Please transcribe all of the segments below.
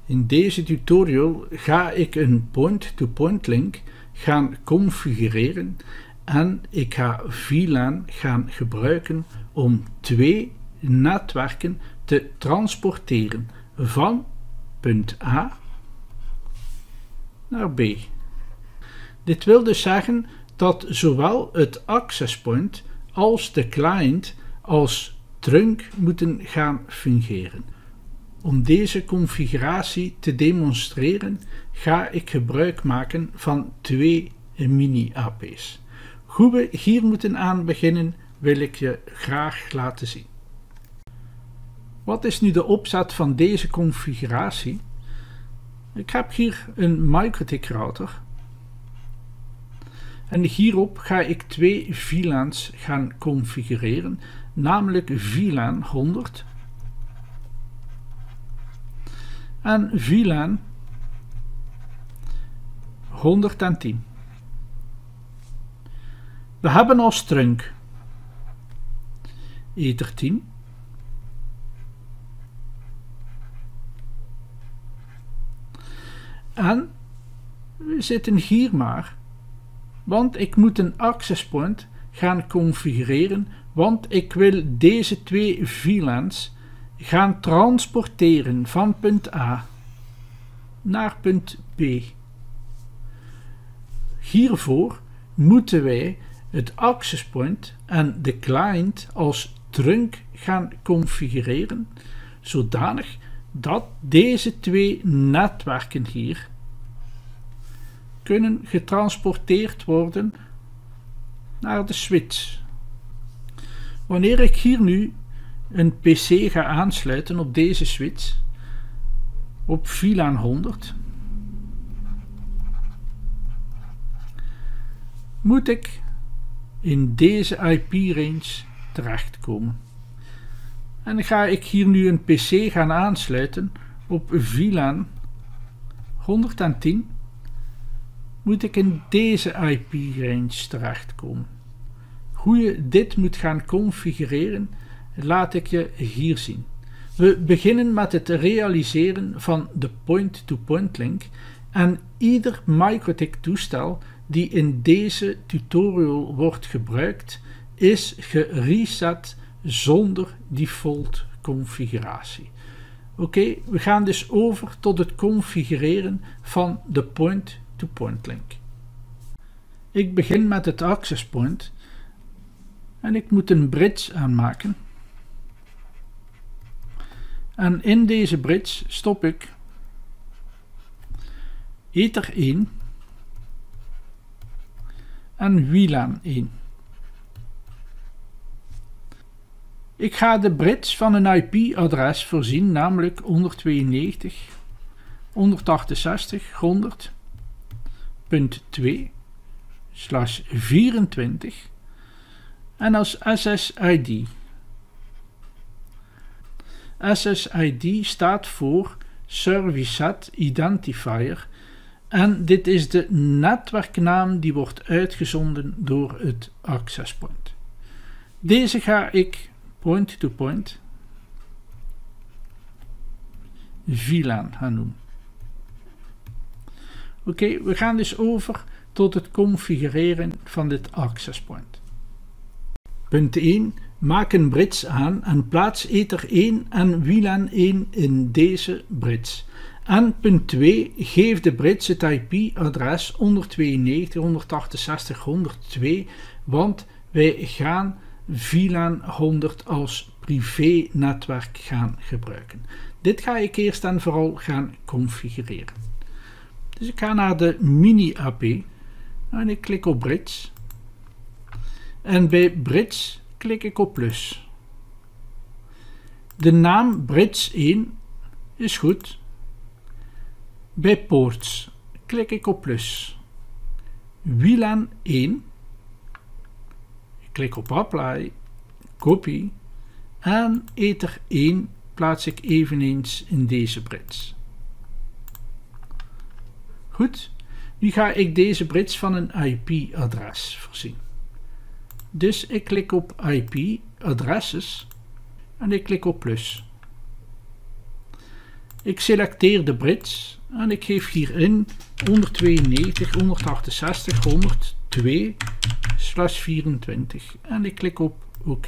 In deze tutorial ga ik een point-to-point link gaan configureren en ik ga VLAN gaan gebruiken om twee netwerken te transporteren van punt A naar B. Dit wil dus zeggen dat zowel het access point als de client als trunk moeten gaan fungeren. Om deze configuratie te demonstreren ga ik gebruik maken van twee mini-AP's. Hoe we hier moeten aan beginnen wil ik je graag laten zien. Wat is nu de opzet van deze configuratie? Ik heb hier een MikroTik router en hierop ga ik twee VLAN's gaan configureren, namelijk VLAN 100 en VLAN 110. We hebben als trunk Ether 10, en we zitten hier maar, want ik moet een access point gaan configureren, want ik wil deze twee VLAN's gaan transporteren van punt A naar punt B. Hiervoor moeten wij het access point en de client als trunk gaan configureren, zodanig dat deze twee netwerken hier kunnen getransporteerd worden naar de switch. Wanneer ik hier nu een PC ga aansluiten op deze switch op VLAN 100, moet ik in deze IP-range terechtkomen. En ga ik hier nu een PC gaan aansluiten op VLAN 110, moet ik in deze IP-range terechtkomen. Hoe je dit moet gaan configureren, laat ik je hier zien. We beginnen met het realiseren van de point-to-point link en ieder MikroTik toestel die in deze tutorial wordt gebruikt is gereset zonder default configuratie. Oké, we gaan dus over tot het configureren van de point-to-point link. Ik begin met het access point en ik moet een bridge aanmaken. En in deze bridge stop ik Ether 1 en WLAN 1. Ik ga de bridge van een IP-adres voorzien, namelijk 192.168.2/24 en als SSID. SSID staat voor Service Set Identifier en dit is de netwerknaam die wordt uitgezonden door het access point. Deze ga ik point-to-point VLAN gaan noemen. Oké, we gaan dus over tot het configureren van dit access point. Punt 1. Maak een bridge aan en plaats Ether 1 en WLAN 1 in deze bridge. En punt 2. Geef de bridge het IP-adres 192.168.102, want wij gaan VLAN 100 als privé-netwerk gaan gebruiken. Dit ga ik eerst en vooral gaan configureren. Dus ik ga naar de mini-AP en ik klik op bridge. En bij bridge klik ik op plus. De naam bridge 1 is goed. Bij ports klik ik op plus. WLAN 1. Ik klik op apply, copy en Ether 1 plaats ik eveneens in deze bridge. Goed, nu ga ik deze bridge van een IP-adres voorzien. Dus ik klik op IP, adresses en ik klik op plus. Ik selecteer de bridge en ik geef hierin 192, 168, 102/24 en ik klik op OK.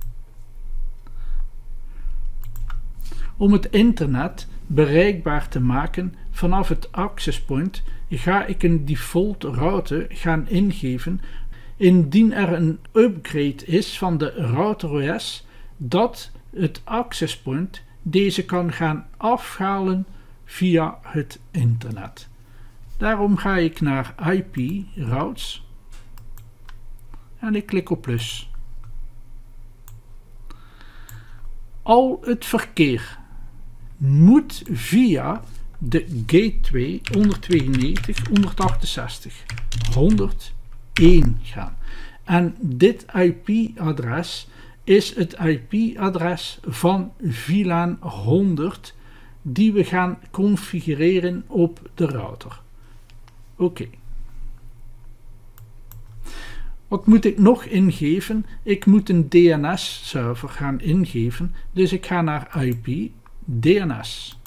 Om het internet bereikbaar te maken vanaf het access point ga ik een default route gaan ingeven indien er een upgrade is van de router OS dat het access point deze kan gaan afhalen via het internet. Daarom ga ik naar IP routes en ik klik op plus. Al het verkeer moet via de gateway 192, 168, 101 gaan. En dit IP-adres is het IP-adres van VLAN 100 die we gaan configureren op de router. Oké. Wat moet ik nog ingeven? Ik moet een DNS-server gaan ingeven. Dus ik ga naar IP, DNS.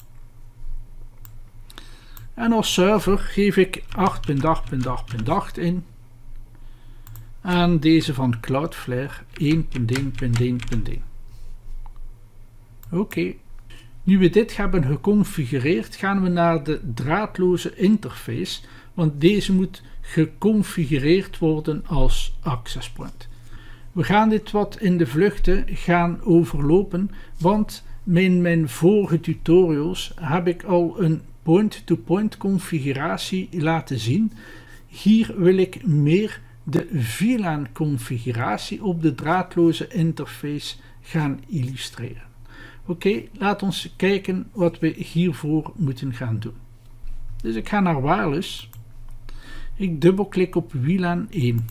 En als server geef ik 8.8.8.8 in. En deze van Cloudflare 1.1.1.1. Oké. Nu we dit hebben geconfigureerd, gaan we naar de draadloze interface, want deze moet geconfigureerd worden als access point. We gaan dit wat in de vluchten gaan overlopen, want in mijn vorige tutorials heb ik al een point-to-point configuratie laten zien. Hier wil ik meer de VLAN configuratie op de draadloze interface gaan illustreren. Oké, laat ons kijken wat we hiervoor moeten gaan doen. Dus ik ga naar wireless. Ik dubbelklik op WLAN 1.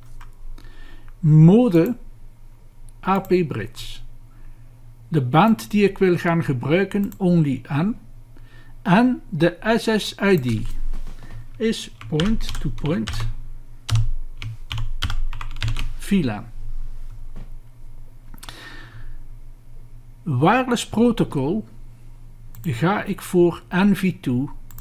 Mode AP Bridge. De band die ik wil gaan gebruiken, only N. En de SSID is point-to-point VLAN. Wireless protocol ga ik voor NV2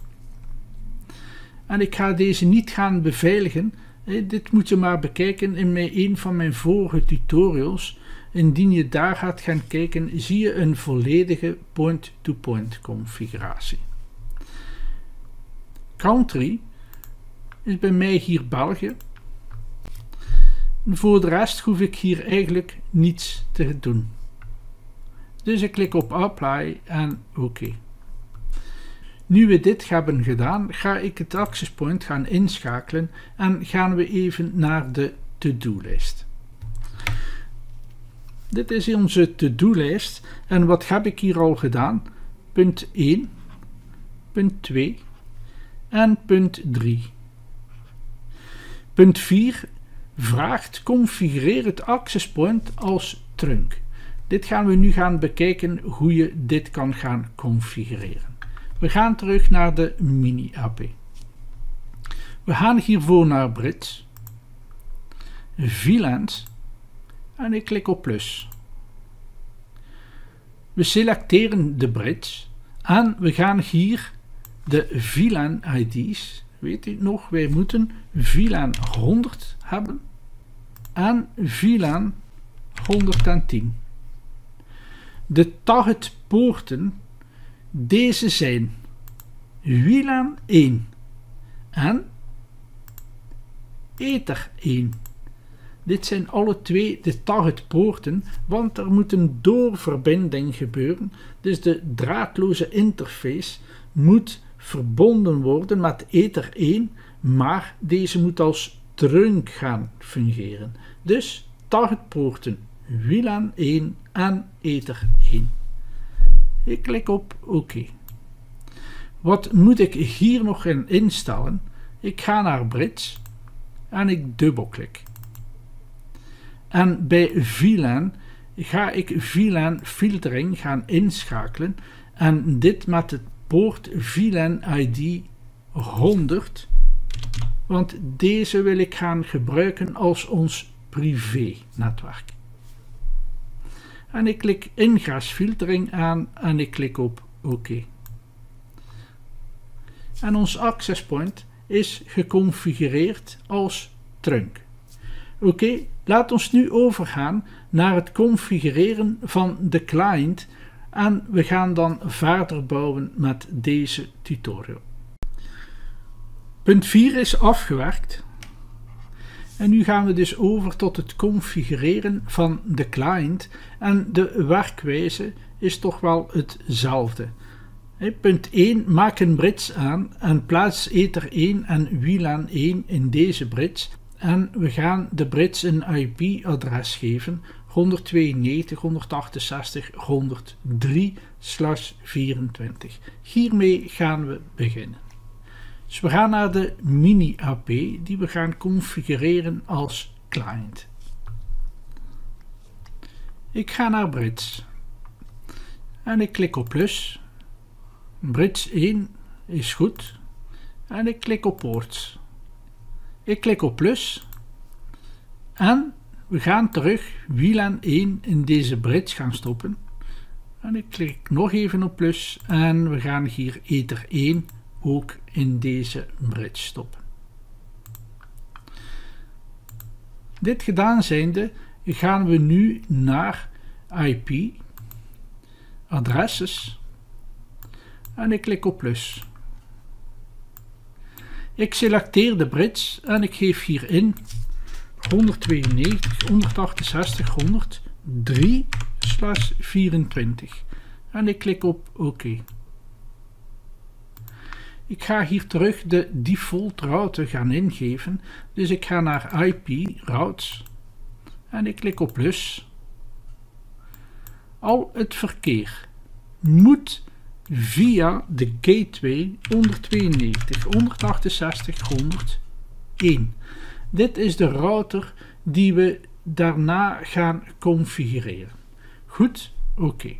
en ik ga deze niet gaan beveiligen. Dit moet je maar bekijken in een van mijn vorige tutorials. Indien je daar gaat gaan kijken, zie je een volledige point-to-point configuratie. Country is bij mij hier België. En voor de rest hoef ik hier eigenlijk niets te doen. Dus ik klik op Apply en OK. Nu we dit hebben gedaan, ga ik het access point gaan inschakelen en gaan we even naar de to-do-lijst. Dit is onze to-do-lijst en wat heb ik hier al gedaan? Punt 1, punt 2 en punt 3. Punt 4 vraagt configureer het access point als trunk. Dit gaan we nu gaan bekijken hoe je dit kan gaan configureren. We gaan terug naar de mini-AP. We gaan hiervoor naar Bridge, VLANs en ik klik op plus. We selecteren de bridge en we gaan hier de VLAN ID's. Weet u nog, wij moeten VLAN 100 hebben en VLAN 110. De targetpoorten, deze zijn WLAN 1 en Ether 1. Dit zijn alle twee de targetpoorten, want er moet een doorverbinding gebeuren. Dus de draadloze interface moet verbonden worden met Ether 1, maar deze moet als trunk gaan fungeren. Dus targetpoorten WLAN 1 en Ether 1. Ik klik op OK. Wat moet ik hier nog in instellen? Ik ga naar Bridge en ik dubbelklik. En bij VLAN ga ik VLAN filtering gaan inschakelen en dit met het poort VLAN ID 100, want deze wil ik gaan gebruiken als ons privé netwerk. En ik klik ingrasfiltering aan en ik klik op OK. En ons access point is geconfigureerd als trunk. Oké, laat ons nu overgaan naar het configureren van de client en we gaan dan verder bouwen met deze tutorial. Punt 4 is afgewerkt. En nu gaan we dus over tot het configureren van de client en de werkwijze is toch wel hetzelfde. Punt 1, maak een bridge aan en plaats Ether 1 en WLAN 1 in deze bridge en we gaan de bridge een IP-adres geven 192.168.103/24. Hiermee gaan we beginnen. Dus we gaan naar de mini-AP die we gaan configureren als client. Ik ga naar bridge en ik klik op plus. Bridge 1 is goed en ik klik op ports. Ik klik op plus en we gaan terug WLAN 1 in deze bridge gaan stoppen. En ik klik nog even op plus en we gaan hier Ether 1 ook in deze bridge stoppen. Dit gedaan zijnde gaan we nu naar IP, adresses en ik klik op plus. Ik selecteer de bridge en ik geef hierin 192.168.103/24 en ik klik op OK. Ik ga hier terug de default route gaan ingeven, dus ik ga naar IP routes en ik klik op plus. Al het verkeer moet via de gateway 192.168.101. Dit is de router die we daarna gaan configureren. Goed, oké.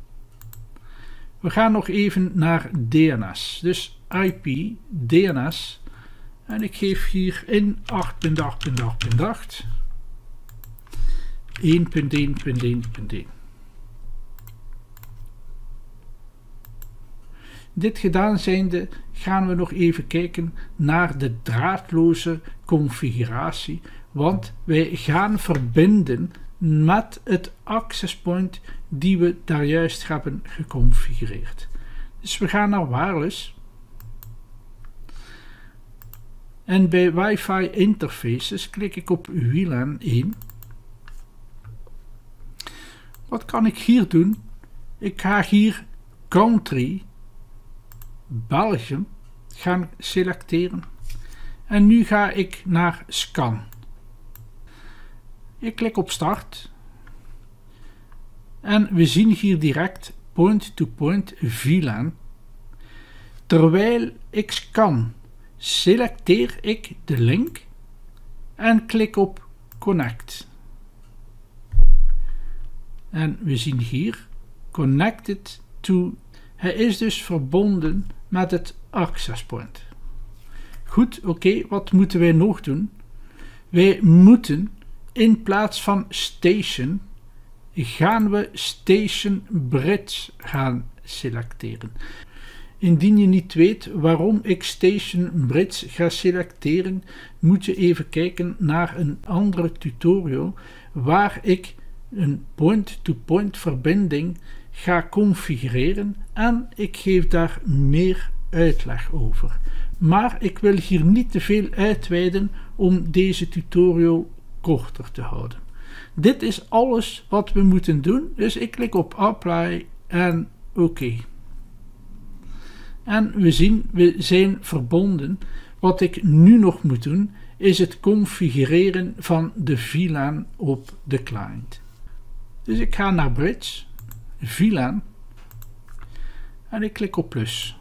We gaan nog even naar DNS, dus IP, DNS en ik geef hier in 8.8.8.8 1.1.1.1. Dit gedaan zijnde gaan we nog even kijken naar de draadloze configuratie, want wij gaan verbinden met het access point die we daar juist hebben geconfigureerd. Dus we gaan naar wireless en bij Wi-Fi interfaces klik ik op WLAN 1. Wat kan ik hier doen? Ik ga hier country Belgium gaan selecteren en nu ga ik naar scan. Ik klik op start en we zien hier direct point-to-point VLAN. Terwijl ik scan selecteer ik de link en klik op connect. En we zien hier connected to. Hij is dus verbonden met het access point. Goed, oké, wat moeten wij nog doen? Wij moeten in plaats van station gaan we station bridge gaan selecteren. Indien je niet weet waarom ik station bridge ga selecteren, moet je even kijken naar een andere tutorial waar ik een point-to-point verbinding ga configureren en ik geef daar meer uitleg over. Maar ik wil hier niet te veel uitweiden om deze tutorial korter te houden. Dit is alles wat we moeten doen, dus ik klik op apply en oké. En we zien, we zijn verbonden. Wat ik nu nog moet doen, is het configureren van de VLAN op de client. Dus ik ga naar bridge, VLAN en ik klik op plus.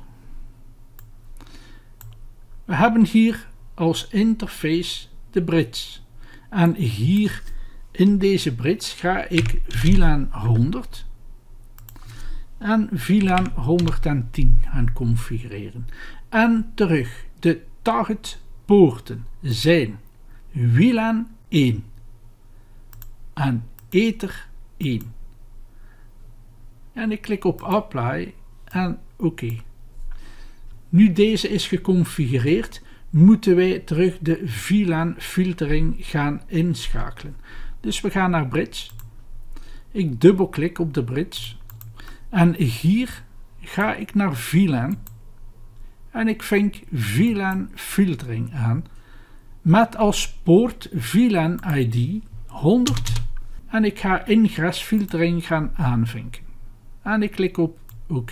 We hebben hier als interface de bridge en hier in deze bridge ga ik VLAN 100 en VLAN 110 gaan configureren. En terug, de target poorten zijn WLAN 1 en Ether 1. En ik klik op apply en oké. Nu deze is geconfigureerd, moeten wij terug de VLAN filtering gaan inschakelen. Dus we gaan naar Bridge. Ik dubbelklik op de Bridge. En hier ga ik naar VLAN. En ik vink VLAN filtering aan. Met als poort VLAN ID 100. En ik ga ingress filtering gaan aanvinken. En ik klik op OK.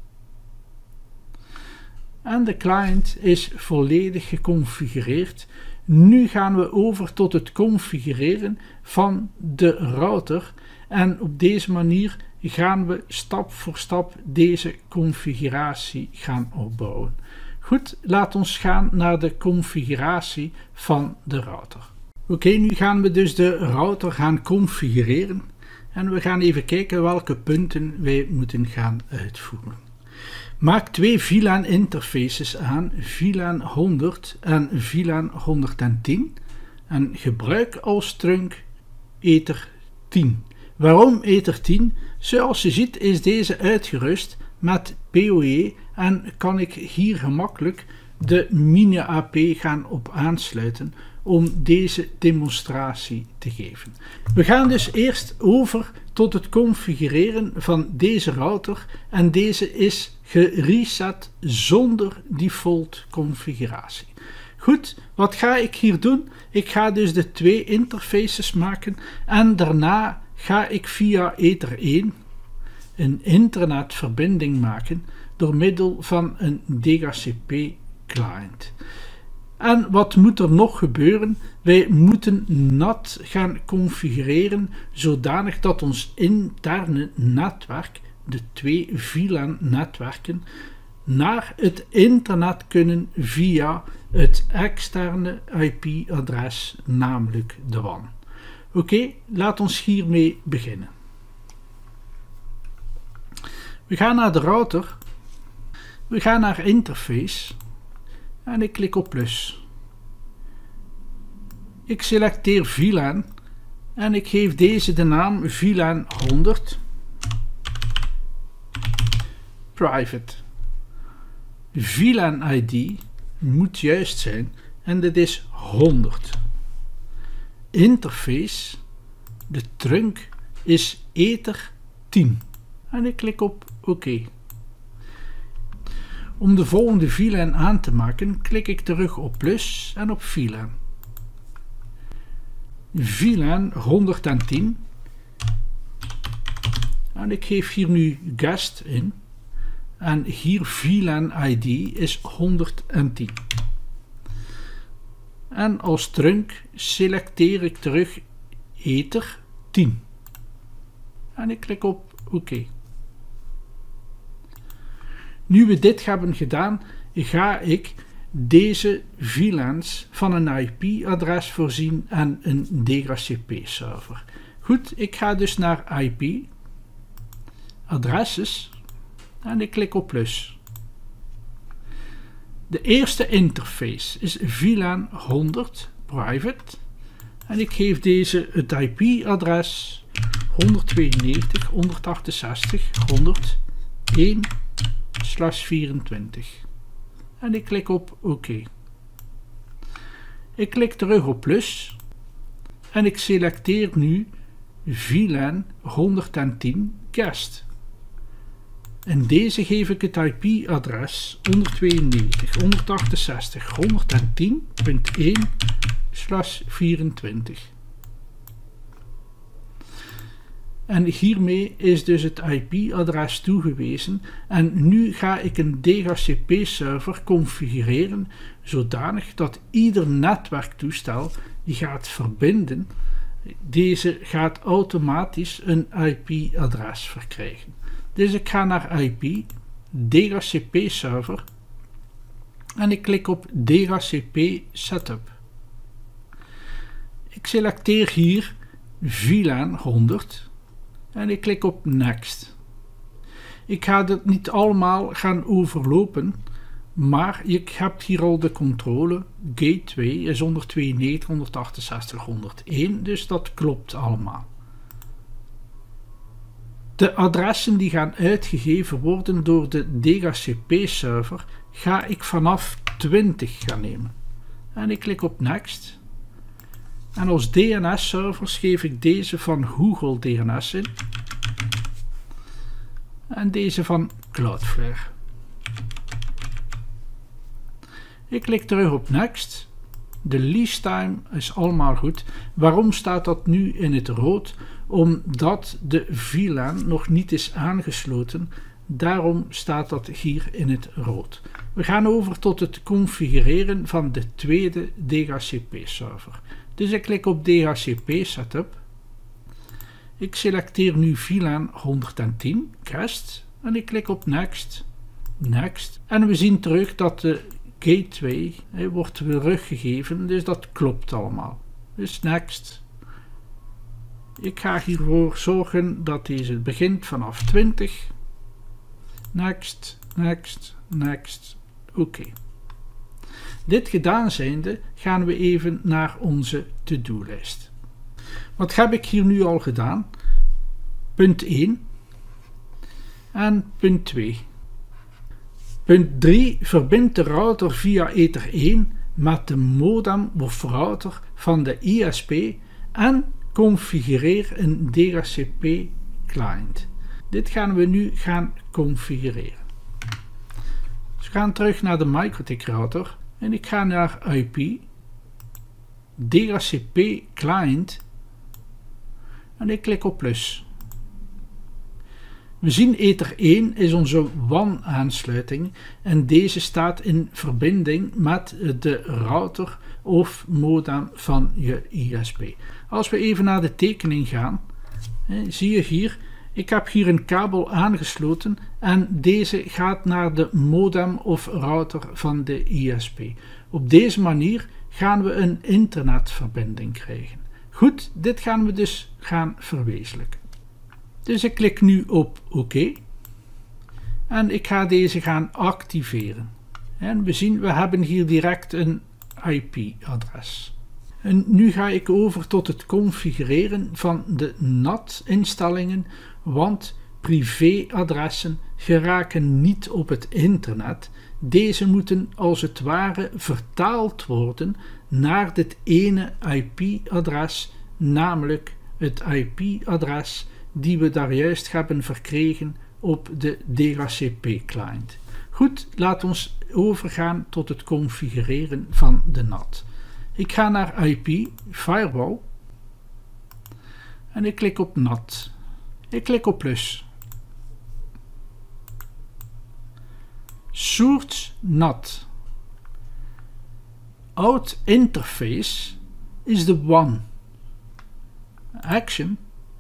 En de client is volledig geconfigureerd. Nu gaan we over tot het configureren van de router. En op deze manier gaan we stap voor stap deze configuratie gaan opbouwen. Goed, laat ons gaan naar de configuratie van de router. Oké, nu gaan we dus de router gaan configureren. En we gaan even kijken welke punten wij moeten gaan uitvoeren. Maak twee VLAN interfaces aan, VLAN 100 en VLAN 110 en gebruik als trunk Ether 10. Waarom Ether 10? Zoals je ziet is deze uitgerust met PoE en kan ik hier gemakkelijk de mini-AP gaan op aansluiten om deze demonstratie te geven. We gaan dus eerst over tot het configureren van deze router en deze is gereset zonder default configuratie. Goed, wat ga ik hier doen? Ik ga dus de twee interfaces maken en daarna ga ik via Ether 1 een internetverbinding maken door middel van een DHCP client. En wat moet er nog gebeuren? Wij moeten NAT gaan configureren zodanig dat ons interne netwerk, de twee VLAN netwerken, naar het internet kunnen via het externe IP-adres, namelijk de WAN. Oké, laat ons hiermee beginnen. We gaan naar de router, we gaan naar interface en ik klik op plus. Ik selecteer VLAN en ik geef deze de naam VLAN 100 private. VLAN ID moet juist zijn en dit is 100. Interface, de trunk is Ether 10 en ik klik op OK. Om de volgende VLAN aan te maken klik ik terug op plus en op VLAN. VLAN 110 en ik geef hier nu guest in en hier VLAN ID is 110 en als trunk selecteer ik terug Ether 10 en ik klik op OK. Nu we dit hebben gedaan, ga ik deze VLANs van een IP-adres voorzien en een DHCP-server. Goed, ik ga dus naar IP, adresses en ik klik op plus. De eerste interface is VLAN 100 private en ik geef deze het IP-adres 192.168.101/24 en ik klik op OK. Ik klik terug op plus en ik selecteer nu VLAN 110 guest. En deze geef ik het IP-adres 192.168.110.1/24. En hiermee is dus het IP-adres toegewezen en nu ga ik een DHCP-server configureren zodanig dat ieder netwerktoestel die gaat verbinden, deze gaat automatisch een IP-adres verkrijgen. Dus ik ga naar IP, DHCP-server en ik klik op DHCP Setup. Ik selecteer hier VLAN 100 en ik klik op Next. Ik ga dit niet allemaal gaan overlopen, maar je hebt hier al de controle. Gateway is 192.168.101, dus dat klopt allemaal. De adressen die gaan uitgegeven worden door de DHCP-server ga ik vanaf 20 gaan nemen. En ik klik op Next. En als DNS-servers geef ik deze van Google DNS in. En deze van Cloudflare. Ik klik terug op Next. De lease time is allemaal goed. Waarom staat dat nu in het rood? Omdat de VLAN nog niet is aangesloten. Daarom staat dat hier in het rood. We gaan over tot het configureren van de tweede DHCP-server. Dus ik klik op DHCP Setup. Ik selecteer nu VLAN 110 Crest en ik klik op Next. Next. En we zien terug dat de gateway wordt teruggegeven, dus dat klopt allemaal. Dus Next. Ik ga hiervoor zorgen dat deze begint vanaf 20. Next, next, next. Oké. Dit gedaan zijnde gaan we even naar onze to-do-lijst. Wat heb ik hier nu al gedaan? Punt 1 en punt 2. Punt 3 verbindt de router via Ether 1 met de modem of router van de ISP en configureer een DHCP client. Dit gaan we nu gaan configureren. Dus we gaan terug naar de MikroTik router en ik ga naar IP, DHCP client en ik klik op plus. We zien Ether 1 is onze WAN aansluiting en deze staat in verbinding met de router of modem van je ISP. Als we even naar de tekening gaan, zie je hier, ik heb hier een kabel aangesloten en deze gaat naar de modem of router van de ISP. Op deze manier gaan we een internetverbinding krijgen. Goed, dit gaan we dus gaan verwezenlijken. Dus ik klik nu op OK en ik ga deze gaan activeren. En we zien, we hebben hier direct een IP-adres. En nu ga ik over tot het configureren van de NAT-instellingen, want privéadressen geraken niet op het internet. Deze moeten als het ware vertaald worden naar dit ene IP-adres, namelijk het IP-adres die we daar juist hebben verkregen op de DHCP-client. Goed, laat ons overgaan tot het configureren van de NAT. Ik ga naar IP, Firewall en ik klik op NAT. Ik klik op plus. Source NAT. Out interface is de WAN. Action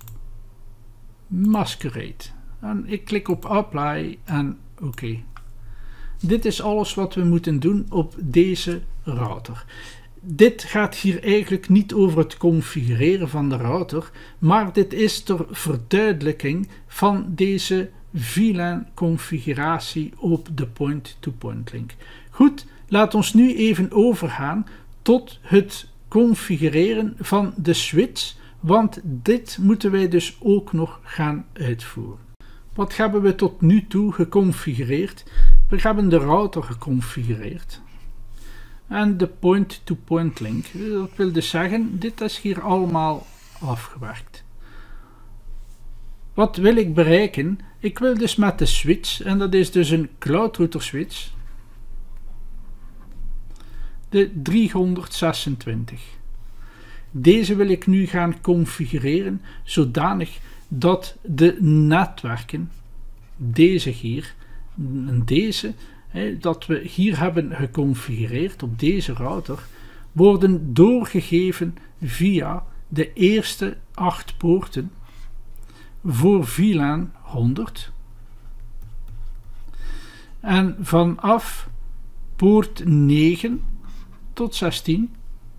Masquerade. En ik klik op Apply en oké. Dit is alles wat we moeten doen op deze router. Dit gaat hier eigenlijk niet over het configureren van de router, maar dit is ter verduidelijking van deze VLAN configuratie op de point-to-point link. Goed, laat ons nu even overgaan tot het configureren van de switch, want dit moeten wij dus ook nog gaan uitvoeren. Wat hebben we tot nu toe geconfigureerd? We hebben de router geconfigureerd. En de point-to-point link. Dat wil dus zeggen, dit is hier allemaal afgewerkt. Wat wil ik bereiken? Ik wil dus met de switch, en dat is dus een cloud router switch, de 326. Deze wil ik nu gaan configureren zodanig dat de netwerken, deze hier en deze, dat we hier hebben geconfigureerd op deze router, worden doorgegeven via de eerste 8 poorten voor VLAN 100 en vanaf poort 9 tot 16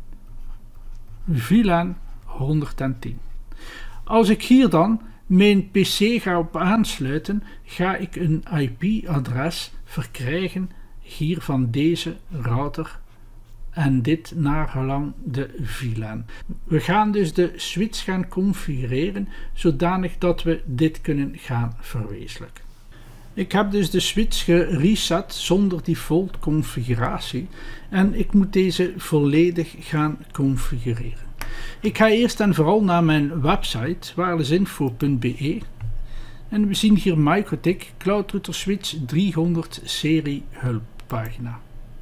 VLAN 110. Als ik hier dan mijn PC ga op aansluiten, ga ik een IP-adres verkrijgen hier van deze router en dit naar gelang de VLAN. We gaan dus de switch gaan configureren zodanig dat we dit kunnen gaan verwezenlijken. Ik heb dus de switch gereset zonder default configuratie en ik moet deze volledig gaan configureren. Ik ga eerst en vooral naar mijn website wirelessinfo.be en we zien hier MikroTik Cloud Router Switch 300 serie hulppagina.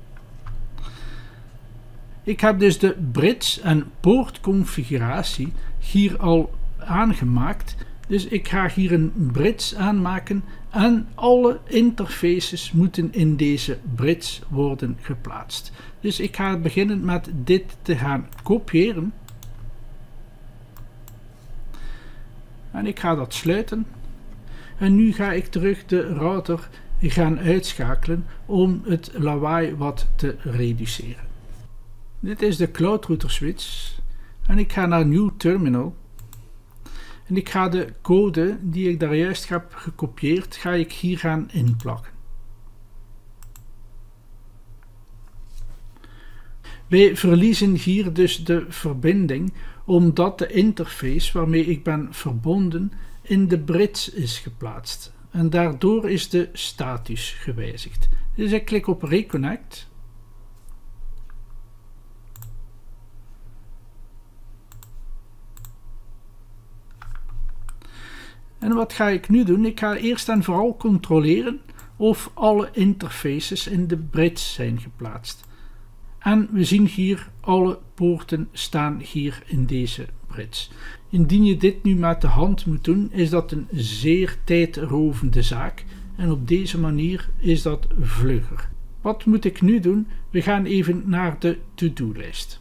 Ik heb dus de bridge en poortconfiguratie hier al aangemaakt. Dus ik ga hier een bridge aanmaken en alle interfaces moeten in deze bridge worden geplaatst. Dus ik ga beginnen met dit te gaan kopiëren. En ik ga dat sluiten. En nu ga ik terug de router gaan uitschakelen om het lawaai wat te reduceren. Dit is de Cloud Router Switch en ik ga naar New Terminal en ik ga de code die ik daar juist heb gekopieerd, ga ik hier gaan inplakken. Wij verliezen hier dus de verbinding omdat de interface waarmee ik ben verbonden in de bridge is geplaatst en daardoor is de status gewijzigd. Dus ik klik op Reconnect. En wat ga ik nu doen? Ik ga eerst en vooral controleren of alle interfaces in de bridge zijn geplaatst. En we zien hier alle poorten staan hier in deze bridge. Indien je dit nu met de hand moet doen, is dat een zeer tijdrovende zaak. En op deze manier is dat vlugger. Wat moet ik nu doen? We gaan even naar de to-do-lijst.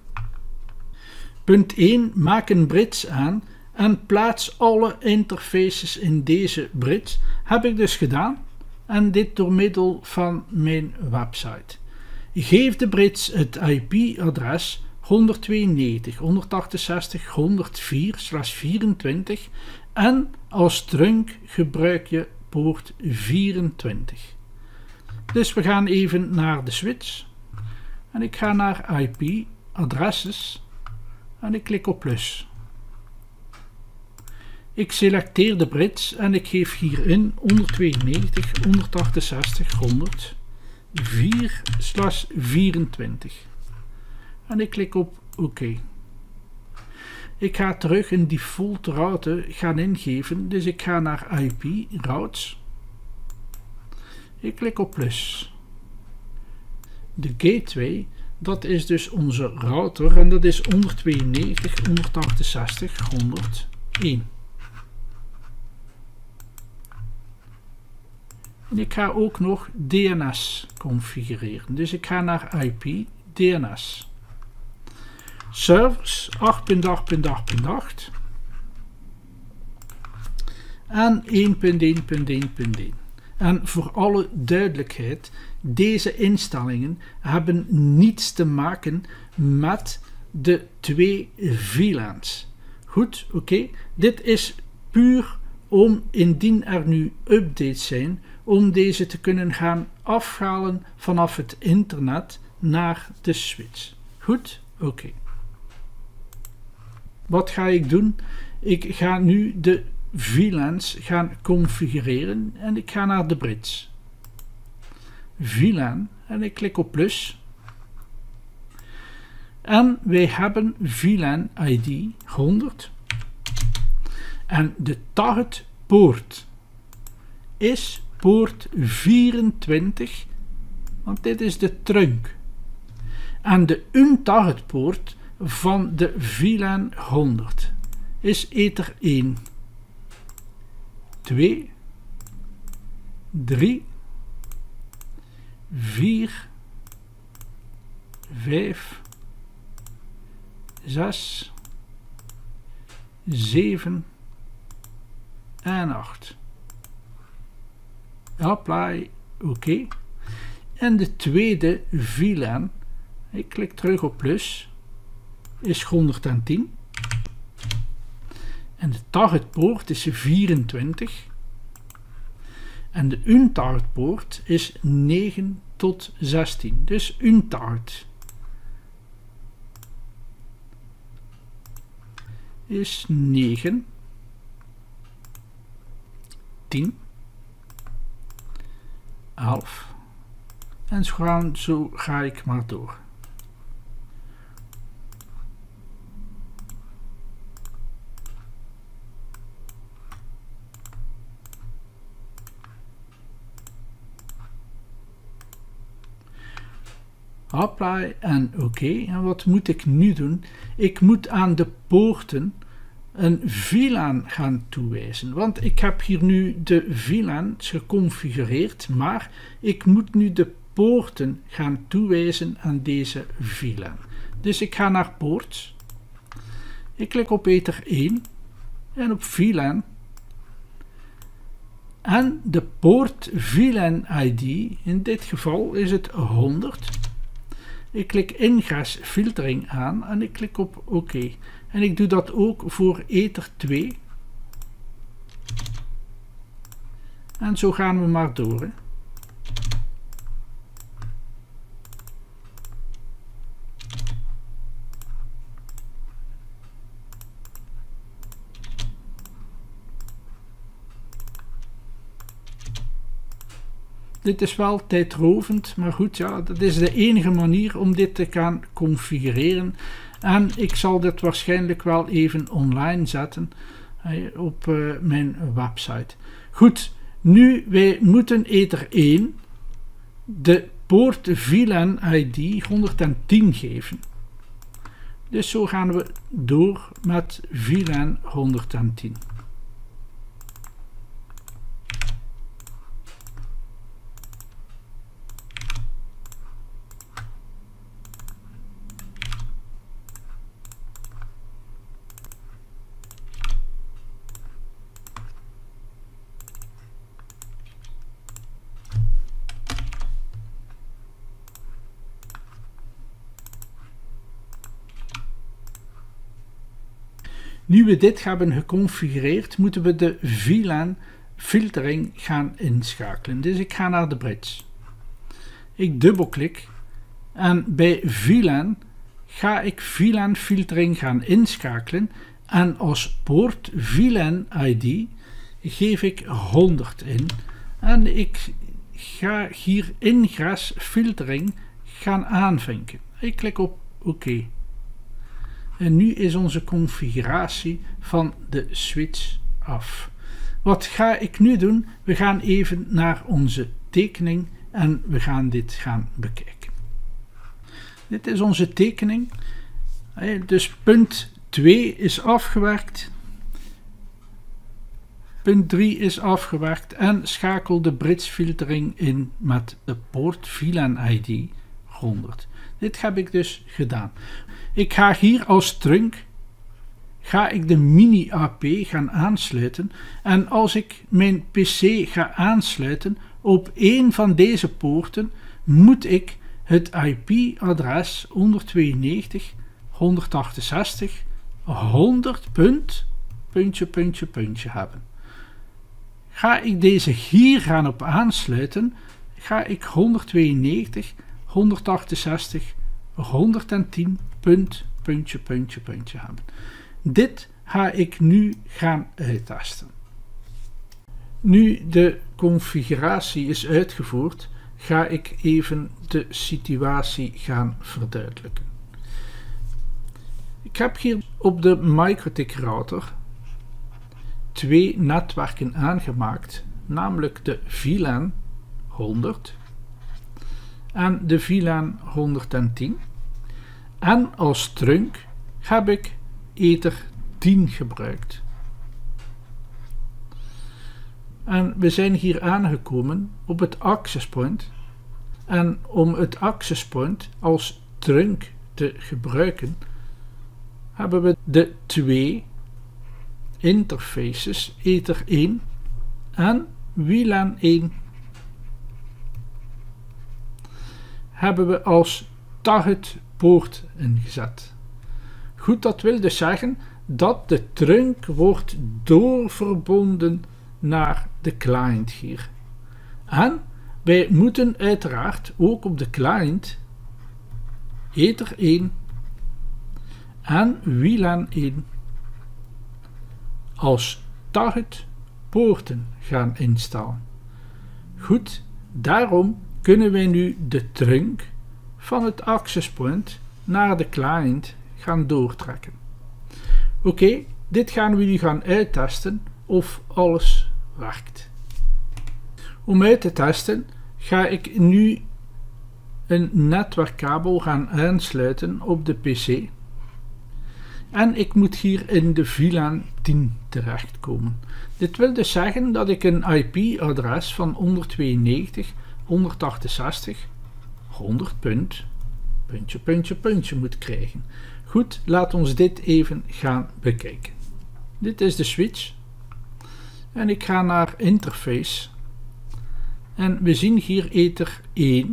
Punt 1. Maak een bridge aan. En plaats alle interfaces in deze bridge. Heb ik dus gedaan. En dit door middel van mijn website. Geef de bridge het IP-adres 192.168.104/24 en als trunk gebruik je poort 24. Dus we gaan even naar de switch. En ik ga naar IP-adresses. En ik klik op plus. Ik selecteer de bridge en ik geef hierin 192.168.104/24 en ik klik op OK. Ik ga terug een default route gaan ingeven, dus ik ga naar IP routes. Ik klik op plus. De gateway, dat is dus onze router en dat is 192.168.101. En ik ga ook nog DNS configureren. Dus ik ga naar IP DNS. Servers 8.8.8.8 en 1.1.1.1. En voor alle duidelijkheid, deze instellingen hebben niets te maken met de twee VLAN's. Goed, oké. Dit is puur om, indien er nu updates zijn, om deze te kunnen gaan afhalen vanaf het internet naar de switch. Goed? Oké. Wat ga ik doen? Ik ga nu de VLAN's gaan configureren en ik ga naar de bridge. VLAN en ik klik op plus. En wij hebben VLAN ID 100. En de target poort is poort 24, want dit is de trunk. En de untarget poort van de VLAN 100 is Ether 1, 2, 3, 4, 5, 6, 7 en 8. Apply, oké. En de tweede VLAN, ik klik terug op plus, is 110. En de target poort is 24. En de untarget poort is 9 tot 16. Dus untarget. is 9, 10, 11 en zo ga ik maar door. Apply en oké. En wat moet ik nu doen? Ik moet aan de poorten een VLAN gaan toewijzen. Want ik heb hier nu de VLAN's geconfigureerd, maar ik moet nu de poorten gaan toewijzen aan deze VLAN. Dus ik ga naar poort. Ik klik op Ether 1 en op VLAN. En de poort VLAN ID, in dit geval is het 100. Ik klik ingress filtering aan en ik klik op oké. En ik doe dat ook voor Ether 2. En zo gaan we maar door. Hè. Dit is wel tijdrovend, maar goed, ja, dat is de enige manier om dit te gaan configureren. En ik zal dit waarschijnlijk wel even online zetten op mijn website. Goed, nu wij moeten Ether 1 de poort VLAN ID 110 geven. Dus zo gaan we door met VLAN 110. Nu we dit hebben geconfigureerd, moeten we de VLAN filtering gaan inschakelen. Dus ik ga naar de bridge. Ik dubbelklik en bij VLAN ga ik VLAN filtering gaan inschakelen en als poort VLAN ID geef ik 100 in en ik ga hier ingress filtering gaan aanvinken. Ik klik op oké. En nu is onze configuratie van de switch af. Wat ga ik nu doen? We gaan even naar onze tekening en we gaan dit gaan bekijken. Dit is onze tekening. Dus punt 2 is afgewerkt. Punt 3 is afgewerkt en schakel de bridge filtering in met de poort VLAN ID 100. Dit heb ik dus gedaan. Ik ga hier als trunk ga ik de mini AP gaan aansluiten en als ik mijn PC ga aansluiten op een van deze poorten moet ik het IP-adres 192.168.100 hebben. Ga ik deze hier gaan op aansluiten, ga ik 192.168.110 hebben. Dit ga ik nu gaan uittesten. Nu de configuratie is uitgevoerd, ga ik even de situatie gaan verduidelijken. Ik heb hier op de MikroTik router 2 netwerken aangemaakt, namelijk de VLAN 100 en de VLAN 110. En als trunk heb ik Ether 10 gebruikt. En we zijn hier aangekomen op het access point. En om het access point als trunk te gebruiken, hebben we de 2 interfaces Ether 1 en WLAN 1 hebben we als target poort ingezet. Goed, dat wil dus zeggen dat de trunk wordt doorverbonden naar de client hier. En wij moeten uiteraard ook op de client Ether 1 en WLAN 1 als target poorten gaan instellen. Goed, daarom kunnen wij nu de trunk van het access point naar de client gaan doortrekken. Oké, dit gaan we nu gaan uittesten of alles werkt. Om uit te testen ga ik nu een netwerkkabel gaan aansluiten op de PC. En ik moet hier in de VLAN 10 terechtkomen. Dit wil dus zeggen dat ik een IP-adres van 192.168.100. Moet krijgen. Goed, laat ons dit even gaan bekijken. Dit is de switch. En ik ga naar interface. En we zien hier Ether 1.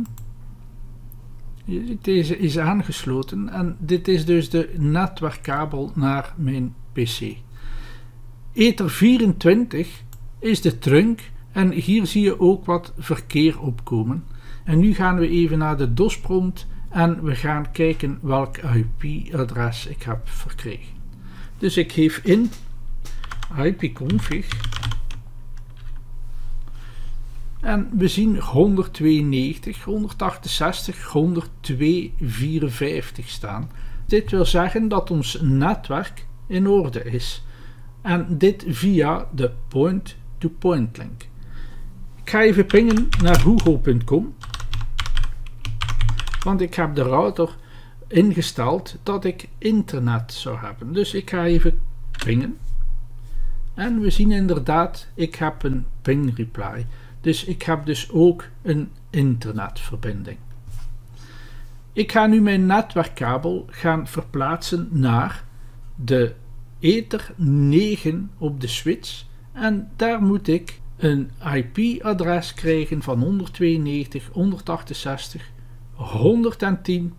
Deze is aangesloten en dit is dus de netwerkkabel naar mijn PC. Ether 24 is de trunk en hier zie je ook wat verkeer opkomen. En nu gaan we even naar de DOS-prompt en we gaan kijken welk IP-adres ik heb verkregen. Dus ik geef in ipconfig en we zien 192, 168, 102, 54 staan. Dit wil zeggen dat ons netwerk in orde is. En dit via de point-to-point link. Ik ga even pingen naar google.com. Want ik heb de router ingesteld dat ik internet zou hebben. Dus ik ga even pingen. En we zien inderdaad, ik heb een ping reply. Dus ik heb dus ook een internetverbinding. Ik ga nu mijn netwerkkabel gaan verplaatsen naar de Ether 9 op de switch. En daar moet ik een IP-adres krijgen van 192, 168, 110.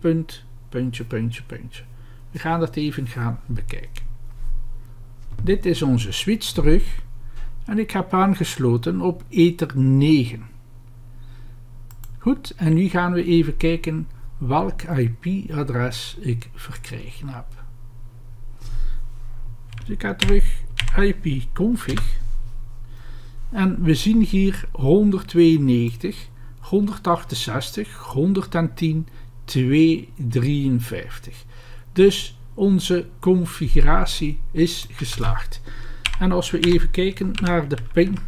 We gaan dat even gaan bekijken. Dit is onze switch terug. En ik heb aangesloten op Ether 9. Goed, en nu gaan we even kijken welk IP-adres ik verkregen heb. Dus ik ga terug ipconfig. En we zien hier 192, 168, 110, 253. Dus onze configuratie is geslaagd. En als we even kijken naar de ping,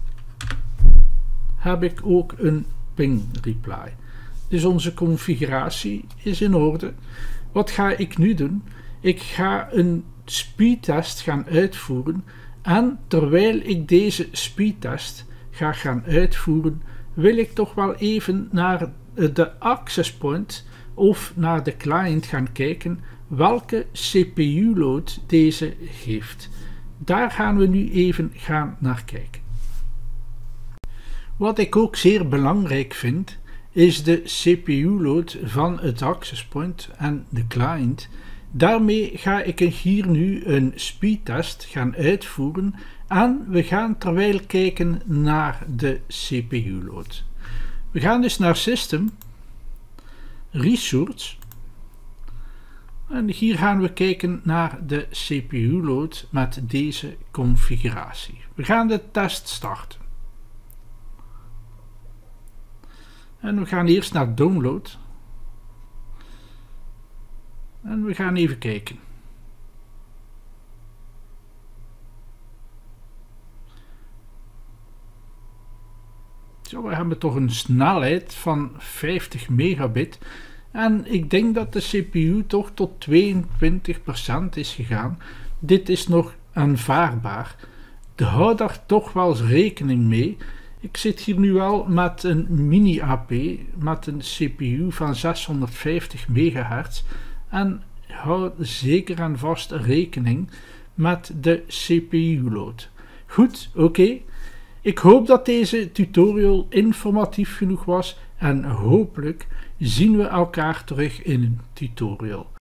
heb ik ook een ping reply. Dus onze configuratie is in orde. Wat ga ik nu doen? Ik ga een speedtest gaan uitvoeren. En terwijl ik deze speedtest ga gaan uitvoeren, wil ik toch wel even naar de access point of naar de client gaan kijken welke CPU-load deze heeft. Daar gaan we nu even naar kijken. Wat ik ook zeer belangrijk vind, is de CPU-load van het access point en de client. Daarmee ga ik hier nu een speedtest gaan uitvoeren en we gaan terwijl kijken naar de CPU-load. We gaan dus naar System, Resource. En hier gaan we kijken naar de CPU-load met deze configuratie. We gaan de test starten. En we gaan eerst naar Download. En we gaan even kijken. Zo, we hebben toch een snelheid van 50 megabit. En ik denk dat de CPU toch tot 22% is gegaan. Dit is nog aanvaardbaar. Hou daar toch wel eens rekening mee. Ik zit hier nu wel met een mini AP met een CPU van 650 MHz. En hou zeker en vast rekening met de CPU-load. Goed, oké. Ik hoop dat deze tutorial informatief genoeg was en hopelijk zien we elkaar terug in een tutorial.